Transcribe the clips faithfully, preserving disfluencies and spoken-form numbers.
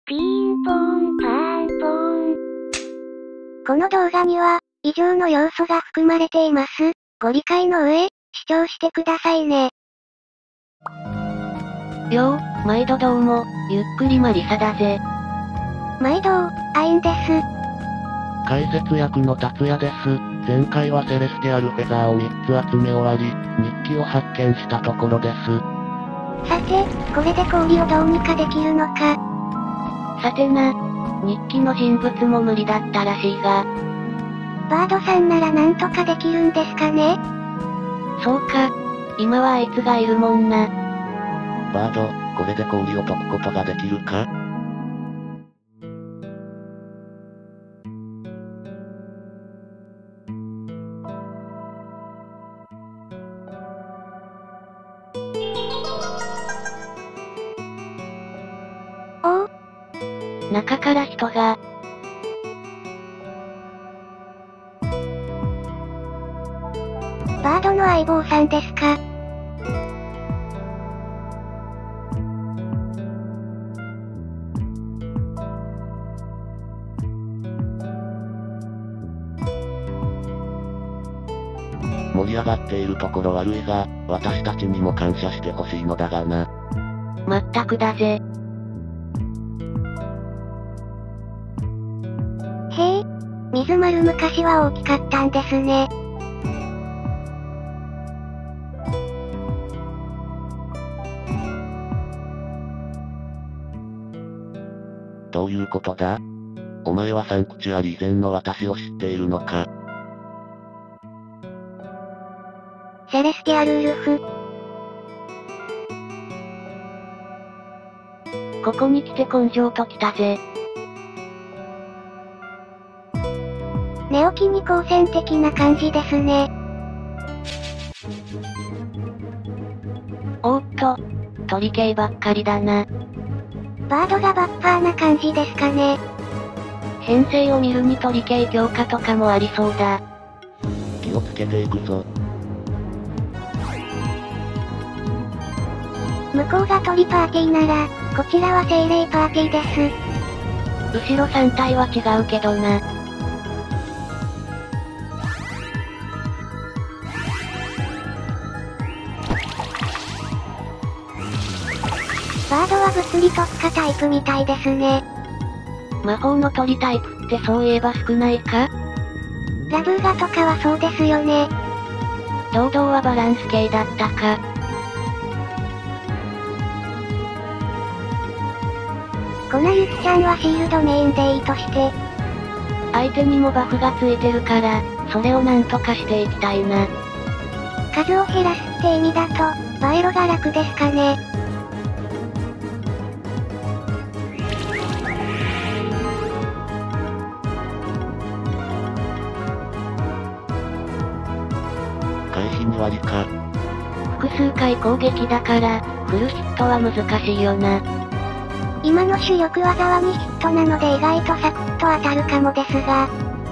ピンポンパンポン。この動画には、以上の要素が含まれています。ご理解の上、視聴してくださいね。 よう、毎度どうも、ゆっくりマリサだぜ。 毎度、アインです。 解説役の達也です。前回はセレスティアルフェザーをみっつ集め終わり、日記を発見したところです。 さて、これで氷をどうにかできるのか。 さてな、日記の人物も無理だったらしいが。 バードさんならなんとかできるんですかね？ そうか。今はあいつがいるもんな。 バード、これで氷を解くことができるか？ おお。 中から人が。 バードの相棒さんですか？ 盛り上がっているところ悪いが、私たちにも感謝してほしいのだがな。 まったくだぜ。 へえ、水丸昔は大きかったんですね。 どういうことだ？お前はサンクチュアリ以前の私を知っているのか？ セレスティアルウルフ。 ここに来て根性と来たぜ。 寝起きに好戦的な感じですね。 おーっと、鳥系ばっかりだな。 バードがバッパーな感じですかね。 編成を見るに鳥系強化とかもありそうだ。 気をつけていくぞ。 向こうが鳥パーティーなら、こちらは精霊パーティーです。 後ろさん体は違うけどな。 バードは物理特化タイプみたいですね。 魔法の鳥タイプってそういえば少ないか？ ラブーガとかはそうですよね。 堂々はバランス系だったか。 粉雪ちゃんはシールドメインでいいとして。 相手にもバフがついてるから、それをなんとかしていきたいな。 数を減らすって意味だと、バイロが楽ですかね。 回避に割りか。 複数回攻撃だから、フルヒットは難しいよな。 今の主力技はにヒットなので意外とサクッと当たるかもですが。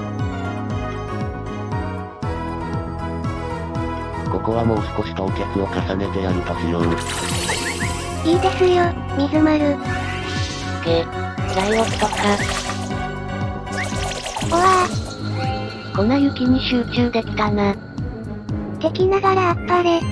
ここはもう少し凍結を重ねてやるとしよう。 いいですよ、水丸。 げ、ライオットか。 おわぁ。 粉雪に集中できたな。 敵ながらあっぱれ。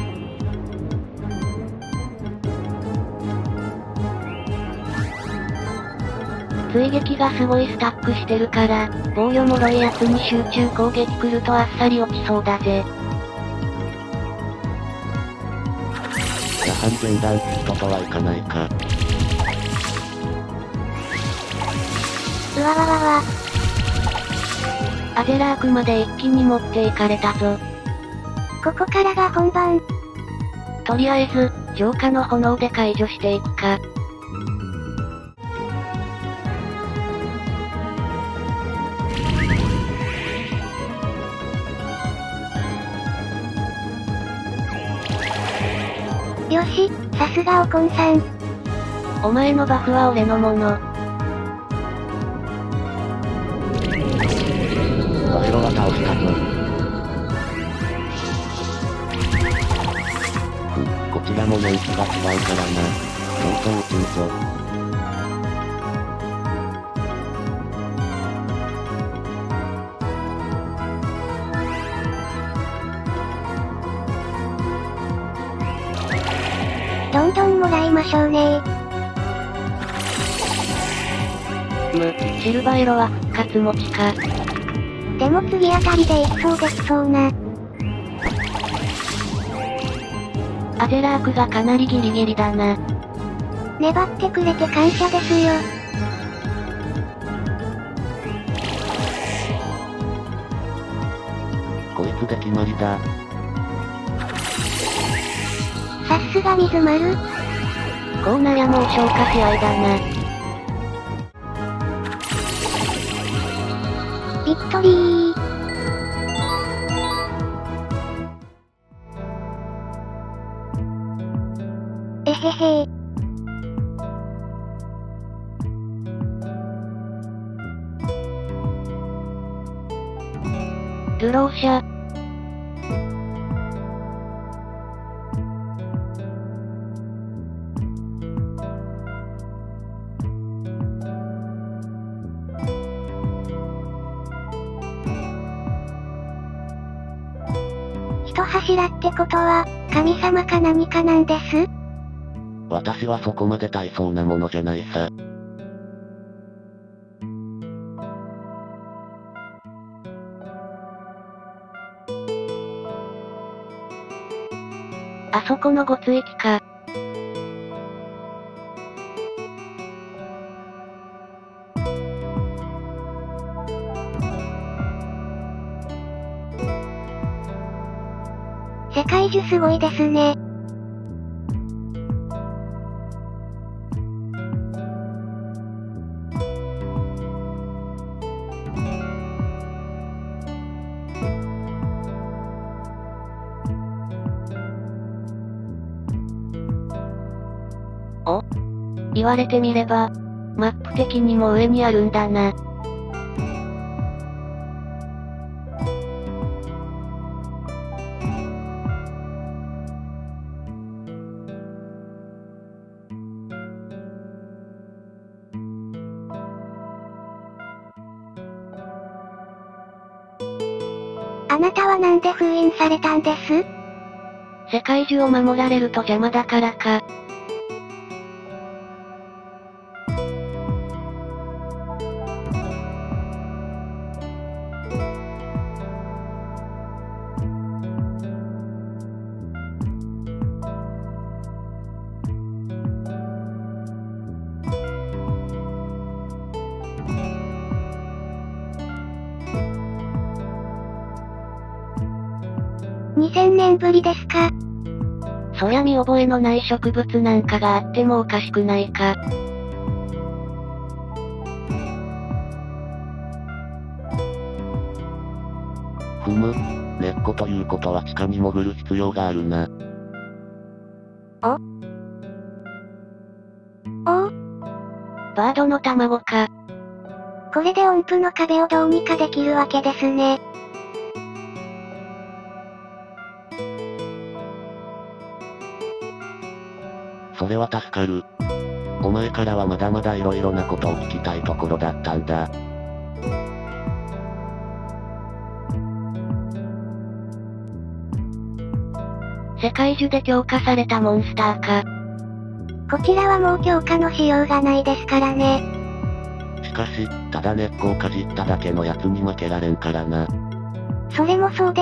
追撃がすごいスタックしてるから、防御脆いやつに集中攻撃来るとあっさり落ちそうだぜ。 やはり前段ヒットとはいかないか。 うわわわわ。 アゼラークまで一気に持っていかれたぞ。 ここからが本番。 とりあえず、浄化の炎で解除していくか。 よし、さすがおこんさん。 お前のバフは俺のもの。 後ろは倒したぞ。ふ、こちらも年季が違うからな。相当落ちるぞ。 ましょうねむ、シルバ色は復活持ちか。 でも次あたりで一層できそうな。 アゼラークがかなりギリギリだな。 粘ってくれて感謝ですよ。 こいつで決まりだ。 さっすが水丸。 コーナやもう消化試合だな。 ビクトリー。えへへー。 ルローシャ。 一柱ってことは、神様か何かなんです？ 私はそこまで大層なものじゃないさ。 あそこのごつい木か。 世界樹すごいですね。 お？言われてみれば、マップ的にも上にあるんだな。 あなたはなんで封印されたんです？ 世界樹を守られると邪魔だからか。 にせんねんぶりですか？ そりゃ見覚えのない植物なんかがあってもおかしくないか。 ふむ、根っこということは地下に潜る必要があるな。 お？お？ バードの卵か。 これで音符の壁をどうにかできるわけですね。 それは助かる。お前からはまだまだ色々なことを聞きたいところだったんだ。 世界樹で強化されたモンスターか。 こちらはもう強化のしようがないですからね。 しかし、ただ根っこをかじっただけのやつに負けられんからな。 それもそうです。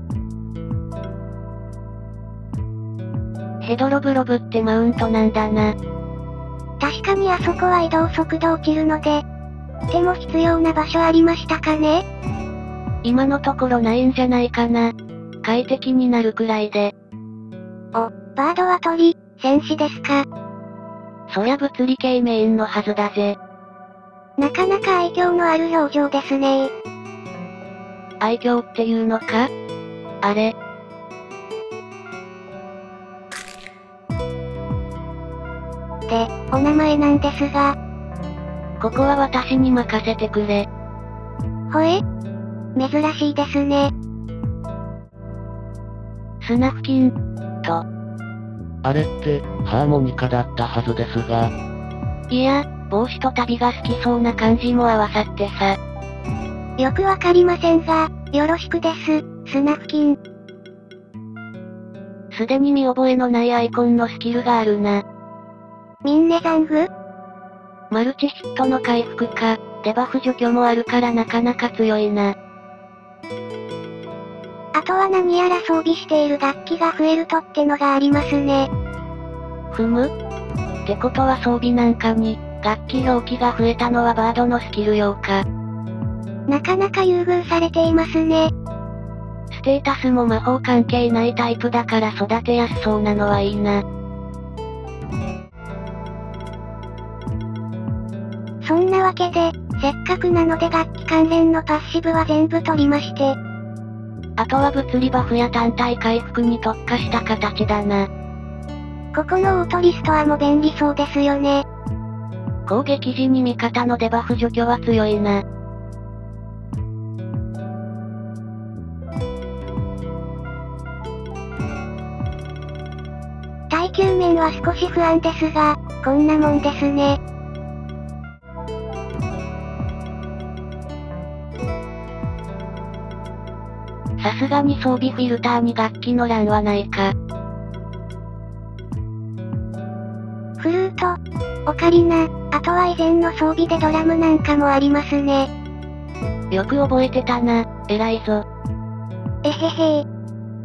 ヘドロブロブってマウントなんだな。 確かにあそこは移動速度落ちるので、でも必要な場所ありましたかね？ 今のところないんじゃないかな。快適になるくらいで。 お、バードは鳥、戦士ですか？ そりゃ物理系メインのはずだぜ。 なかなか愛嬌のある表情ですね。 愛嬌っていうのか？あれ。 で、お名前なんですが。 ここは私に任せてくれ。 ほえ？珍しいですね。 スナフキン、と。 あれって、ハーモニカだったはずですが。 いや、帽子と旅が好きそうな感じも合わさってさ。 よくわかりませんが、よろしくです、スナフキン。 すでに見覚えのないアイコンのスキルがあるな。 ミンネザング？ マルチヒットの回復か、デバフ除去もあるからなかなか強いな。 あとは何やら装備している楽器が増えるとってのがありますね。 ふむ？ってことは装備なんかに、楽器表記が増えたのはバードのスキル用か。 なかなか優遇されていますね。 ステータスも魔法関係ないタイプだから育てやすそうなのはいいな。 そんなわけで、せっかくなので楽器関連のパッシブは全部取りまして。 あとは物理バフや単体回復に特化した形だな。 ここのオートリストアも便利そうですよね。 攻撃時に味方のデバフ除去は強いな。 耐久面は少し不安ですが、こんなもんですね。 さすがに装備フィルターに楽器の欄はないか。 フルート、オカリナ、あとは以前の装備でドラムなんかもありますね。 よく覚えてたな、偉いぞ。 えへへー。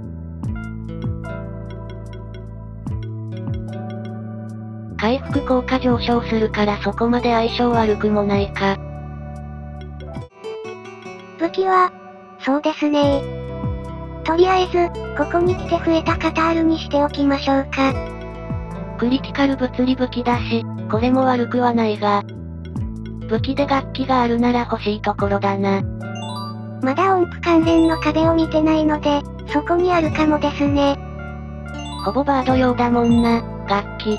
回復効果上昇するからそこまで相性悪くもないか。 武器は、そうですねー。とりあえず、ここに来て増えたカタールにしておきましょうか。 クリティカル物理武器だし、これも悪くはないが。武器で楽器があるなら欲しいところだな。 まだ音符関連の壁を見てないので、そこにあるかもですね。 ほぼバード用だもんな、楽器。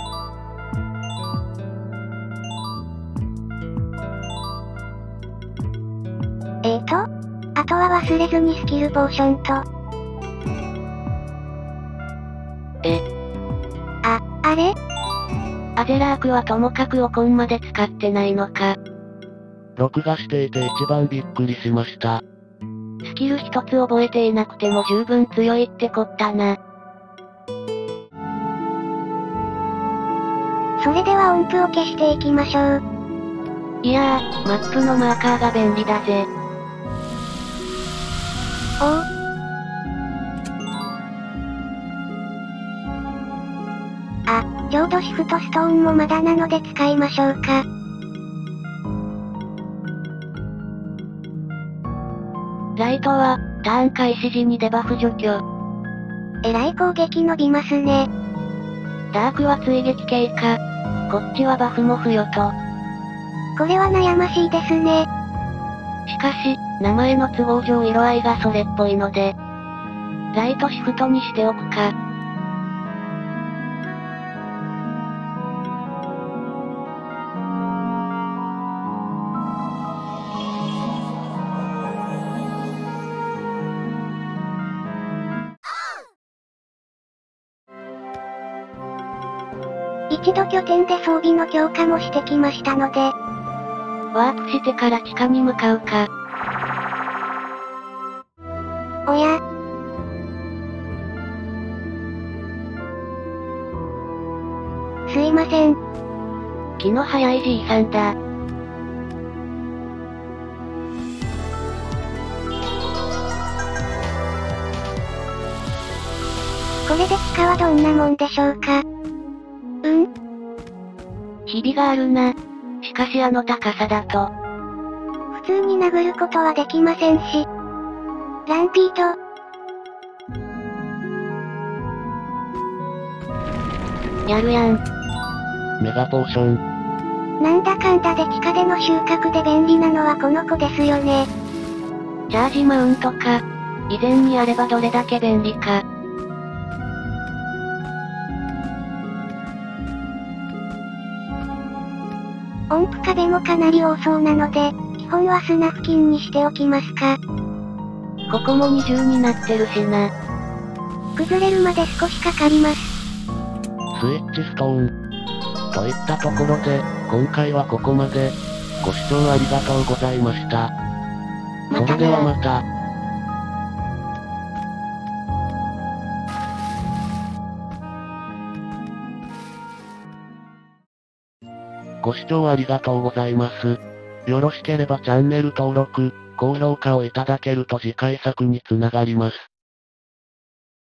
えーと、あとは忘れずにスキルポーションと。 え。 あ、あれ？ アゼラークはともかくオコンまで使ってないのか。 録画していて一番びっくりしました。 スキル一つ覚えていなくても十分強いってこったな。 それでは音符を消していきましょう。 いやー、マップのマーカーが便利だぜ。 おう。あ、ちょうどシフトストーンもまだなので使いましょうか。 ライトは、ターン開始時にデバフ除去。 えらい攻撃伸びますね。 ダークは追撃系か。こっちはバフも付与と。 これは悩ましいですね。 しかし、名前の都合上色合いがそれっぽいので、ライトシフトにしておくか。 一度拠点で装備の強化もしてきましたので、 ワープしてから地下に向かうか。 おや。すいません。 気の早いじいさんだ。 これで地下はどんなもんでしょうか。うんひびがあるな。しかしあの高さだと。 普通に殴ることはできませんし。ランピード。 やるやん。 メガポーション。 なんだかんだで地下での収穫で便利なのはこの子ですよね。 チャージマウントか。以前にあればどれだけ便利か。 音符壁もかなり多そうなので、基本は砂付近にしておきますか。 ここも二重になってるしな。 崩れるまで少しかかります。 スイッチストーン。といったところで、今回はここまで。ご視聴ありがとうございました。それではまた。 ご視聴ありがとうございます。よろしければチャンネル登録、高評価をいただけると次回作につながります。